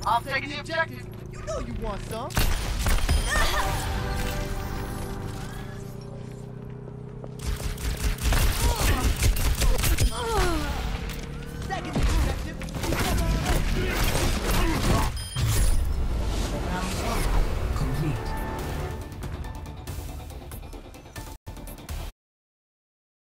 I'll take the objective. You know you want some.